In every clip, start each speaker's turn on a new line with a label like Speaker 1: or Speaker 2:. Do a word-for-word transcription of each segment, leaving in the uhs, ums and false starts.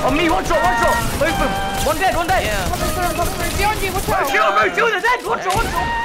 Speaker 1: On me, one shot, one shot. Both them. One dead, one dead.
Speaker 2: Yeah.
Speaker 3: Behind you, watch out.
Speaker 1: Shoot, bro, shoot, they're dead. One shot, one shot.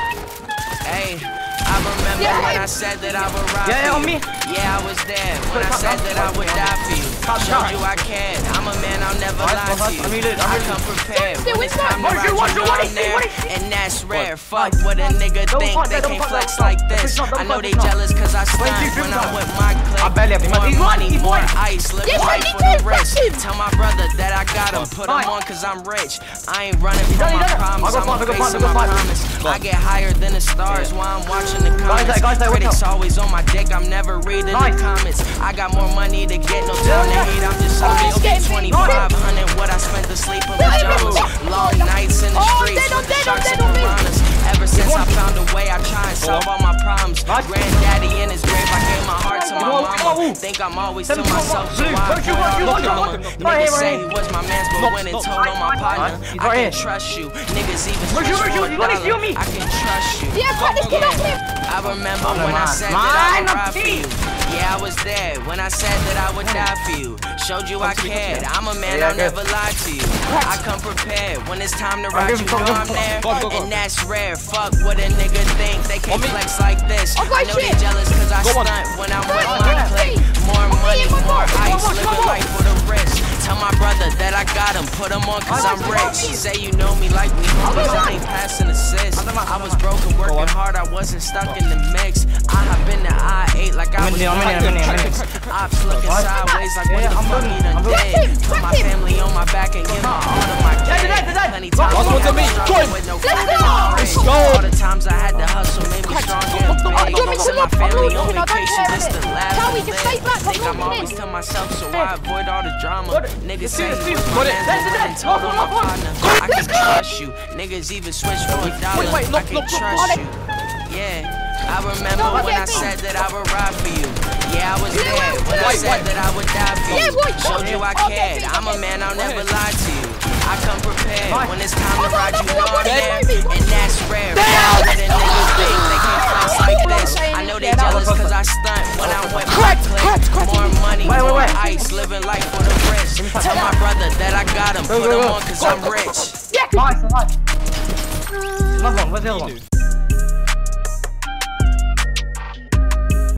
Speaker 2: Hey, I remember
Speaker 3: Yeah,
Speaker 2: when
Speaker 3: yeah.
Speaker 2: I said that I would ride
Speaker 1: Yeah, yeah,
Speaker 2: for
Speaker 1: on
Speaker 2: you.
Speaker 1: me.
Speaker 2: Yeah, I was there when I said that I would die for you.
Speaker 1: Top
Speaker 2: Showed
Speaker 1: shot.
Speaker 2: you I cared. I'm a man, I'll never
Speaker 1: Nice,
Speaker 2: lie
Speaker 1: nice,
Speaker 2: to you.
Speaker 1: I'm reloading, I'm
Speaker 2: I
Speaker 1: reloading.
Speaker 2: come prepared
Speaker 3: Stay
Speaker 2: when
Speaker 3: with
Speaker 2: it's
Speaker 3: that.
Speaker 2: time to
Speaker 1: Watch
Speaker 2: ride
Speaker 1: you, watch
Speaker 2: you
Speaker 1: you, what
Speaker 2: on
Speaker 1: is it,
Speaker 2: there.
Speaker 1: what is it?
Speaker 2: And that's rare.
Speaker 1: What?
Speaker 2: Fuck what a nigga
Speaker 1: Don't
Speaker 2: think.
Speaker 1: fight
Speaker 2: They
Speaker 1: that,
Speaker 2: can't
Speaker 1: don't
Speaker 2: flex
Speaker 1: fight,
Speaker 2: like
Speaker 1: don't
Speaker 2: this.
Speaker 1: fight, don't
Speaker 2: I know
Speaker 1: fight,
Speaker 2: they
Speaker 1: don't fight.
Speaker 2: jealous cause I
Speaker 1: Wait,
Speaker 2: stunt
Speaker 1: you
Speaker 2: when
Speaker 1: shoot
Speaker 2: I'm
Speaker 1: him.
Speaker 2: with my clique.
Speaker 1: I barely have him.
Speaker 2: More
Speaker 1: He's one,
Speaker 2: money,
Speaker 1: he's
Speaker 2: more
Speaker 1: one.
Speaker 2: ice. Living
Speaker 3: Yes,
Speaker 2: life
Speaker 3: I
Speaker 2: for the
Speaker 3: need to
Speaker 2: rest.
Speaker 3: fuck him.
Speaker 2: Tell my brother that I got him. Put him
Speaker 1: Fine.
Speaker 2: on cause I'm rich. I ain't running from
Speaker 1: done, he
Speaker 2: my
Speaker 1: done it.
Speaker 2: promise.
Speaker 1: I got
Speaker 2: I'm
Speaker 1: five, I got five,
Speaker 2: facing
Speaker 1: I got
Speaker 2: my
Speaker 1: five.
Speaker 2: promise. I get higher than the stars while I'm watching the comments.
Speaker 1: there, guys there, watch
Speaker 2: Critics
Speaker 1: out.
Speaker 2: always on my dick. I'm never reading
Speaker 1: Nice.
Speaker 2: the comments. I got more money to get, no time to hate. I'm just on
Speaker 3: Nice
Speaker 2: it.
Speaker 3: game,
Speaker 2: twenty-five hundred what I spent to sleep in
Speaker 3: Nice.
Speaker 2: pajamas. Long nights in the
Speaker 3: Oh,
Speaker 2: streets
Speaker 3: dead, I'm
Speaker 2: with
Speaker 3: dead, I'm
Speaker 2: sharks
Speaker 3: dead,
Speaker 2: and
Speaker 3: I'm dead.
Speaker 2: piranhas. Ever since I found a way, I try and solve all my problems.
Speaker 1: Nice.
Speaker 2: Granddaddy in his grave, I gave my heart to my
Speaker 1: Whoa,
Speaker 2: mama.
Speaker 1: whoa.
Speaker 2: Think I'm always to
Speaker 1: Seven, two,
Speaker 2: myself,
Speaker 1: one,
Speaker 2: so
Speaker 1: blue.
Speaker 2: I
Speaker 1: Don't you,
Speaker 2: avoid
Speaker 1: don't you,
Speaker 2: all
Speaker 1: don't you,
Speaker 2: drama.
Speaker 1: don't you. Right here,
Speaker 2: Niggas
Speaker 1: right
Speaker 2: say
Speaker 1: here.
Speaker 2: he was my man's, but when it
Speaker 1: Knock,
Speaker 2: told on my
Speaker 1: knock.
Speaker 2: partner,
Speaker 1: Right, he's
Speaker 2: I
Speaker 1: right
Speaker 2: can
Speaker 1: here.
Speaker 2: trust you. Niggas even
Speaker 1: Where's you,
Speaker 2: switch
Speaker 1: where's you?
Speaker 2: for a
Speaker 1: You wanna steal
Speaker 2: dollar.
Speaker 1: me?
Speaker 2: I can trust you.
Speaker 3: Yeah, cut this kid off him.
Speaker 2: I remember
Speaker 1: Oh,
Speaker 2: when I
Speaker 1: man.
Speaker 2: said that I would
Speaker 1: Man,
Speaker 2: ride for
Speaker 1: I'm
Speaker 2: you. Yeah, I was there when I said that I would die for you. Showed you I cared. I'm a man,
Speaker 1: Yeah,
Speaker 2: I'll
Speaker 1: good.
Speaker 2: never lie to you. I come prepared when it's time to ride.
Speaker 1: give
Speaker 2: You
Speaker 1: him-
Speaker 2: know
Speaker 1: go, go,
Speaker 2: I'm
Speaker 1: go.
Speaker 2: there,
Speaker 4: Go, go, go.
Speaker 2: and that's rare. Fuck what a nigga think. They can't flex like this.
Speaker 3: Oh, my
Speaker 2: I know they
Speaker 3: shit.
Speaker 2: jealous cause I
Speaker 4: Go on.
Speaker 2: stunt when I'm with
Speaker 3: Right,
Speaker 2: my
Speaker 3: right.
Speaker 2: clique. More
Speaker 3: Come on,
Speaker 2: money,
Speaker 3: come on,
Speaker 2: more
Speaker 3: come on,
Speaker 2: ice.
Speaker 3: come
Speaker 2: Living
Speaker 3: on.
Speaker 2: life for the rich. Tell my brother that I got him. Put him on cause
Speaker 3: I
Speaker 2: I'm
Speaker 3: got
Speaker 2: rich.
Speaker 3: you.
Speaker 2: Say you know me like me, homies. I ain't passing assists. I was broken, working hard. I wasn't stuck in the mix. I have been to I eight like I
Speaker 1: I'm
Speaker 2: was
Speaker 1: in there, I'm in there, I'm in there, I'm in there.
Speaker 2: Ops looking sideways like what
Speaker 1: Yeah,
Speaker 2: the
Speaker 1: I'm
Speaker 2: fuck
Speaker 1: building,
Speaker 2: you done
Speaker 1: I'm building.
Speaker 2: did. Put my
Speaker 3: Crack him.
Speaker 2: family on my back and give my all to my
Speaker 1: Dead,
Speaker 2: kid.
Speaker 1: dead, dead, dead.
Speaker 2: Plenty
Speaker 1: Go,
Speaker 2: times
Speaker 1: go,
Speaker 2: I
Speaker 1: go,
Speaker 2: was
Speaker 4: to me.
Speaker 2: struggling
Speaker 4: Join.
Speaker 2: with no
Speaker 3: Let's
Speaker 2: food
Speaker 3: go.
Speaker 2: in my fridge.
Speaker 4: Go.
Speaker 2: All the times I had to hustle made me
Speaker 3: Crack.
Speaker 2: stronger
Speaker 3: Oh,
Speaker 2: and
Speaker 3: oh,
Speaker 2: big.
Speaker 3: do you want me to
Speaker 2: Put my
Speaker 3: look? I'm
Speaker 2: family
Speaker 3: not
Speaker 2: on
Speaker 3: looking, I don't
Speaker 2: vacation
Speaker 3: care.
Speaker 2: just to laugh
Speaker 3: Tell me,
Speaker 2: and
Speaker 3: just
Speaker 2: live.
Speaker 3: stay back, I'm
Speaker 2: Think I'm
Speaker 3: looking
Speaker 2: always
Speaker 3: in.
Speaker 2: to myself, so I avoid all the drama.
Speaker 1: What?
Speaker 2: Niggas
Speaker 1: Let's
Speaker 2: say
Speaker 1: see,
Speaker 2: he
Speaker 1: let's
Speaker 2: was
Speaker 1: see.
Speaker 2: my
Speaker 1: What?
Speaker 2: man,
Speaker 1: That's
Speaker 2: but
Speaker 1: it,
Speaker 2: when
Speaker 1: that's
Speaker 2: it told
Speaker 1: it.
Speaker 2: on
Speaker 1: Look,
Speaker 2: my
Speaker 1: look,
Speaker 2: partner,
Speaker 1: look.
Speaker 2: I can trust you. Niggas even switch for a dollar.
Speaker 4: wait,
Speaker 2: I
Speaker 4: look,
Speaker 2: can
Speaker 4: look, look.
Speaker 2: trust you. Yeah. I remember
Speaker 3: No,
Speaker 2: when I
Speaker 3: okay,
Speaker 2: said that I would ride for you. Yeah, I was
Speaker 3: Yeah,
Speaker 2: there
Speaker 3: wait,
Speaker 2: when I
Speaker 4: wait,
Speaker 2: said
Speaker 4: wait.
Speaker 2: that I would die for
Speaker 3: Yeah,
Speaker 2: you.
Speaker 3: wait,
Speaker 2: Showed
Speaker 3: wait.
Speaker 2: you I
Speaker 3: Okay,
Speaker 2: cared.
Speaker 3: okay,
Speaker 2: I'm a
Speaker 3: okay.
Speaker 2: man, I'll
Speaker 4: Go
Speaker 2: never
Speaker 4: ahead.
Speaker 2: lie to you. I come prepared
Speaker 1: Nice.
Speaker 2: when it's time to
Speaker 3: Oh, no,
Speaker 2: ride.
Speaker 3: no,
Speaker 2: You
Speaker 3: no,
Speaker 2: know
Speaker 3: no,
Speaker 2: I'm
Speaker 3: no,
Speaker 2: there,
Speaker 3: no, no.
Speaker 2: and that's rare. Fuck what a nigga think. They can't flex like this. I know they
Speaker 1: Yeah, that
Speaker 2: jealous
Speaker 1: was
Speaker 2: cause I stunt when I'm with my
Speaker 4: Cracked,
Speaker 2: clique.
Speaker 4: cracked, cracked.
Speaker 2: More money,
Speaker 1: Wait, wait,
Speaker 2: more
Speaker 1: wait.
Speaker 2: ice. Living life for the rich. Tell my brother that I got him.
Speaker 1: Go,
Speaker 2: Put
Speaker 1: go,
Speaker 2: him
Speaker 1: go.
Speaker 2: on cause
Speaker 1: Go,
Speaker 2: I'm
Speaker 1: go, go.
Speaker 2: rich.
Speaker 1: Nice, nice. Another one, where's the other one?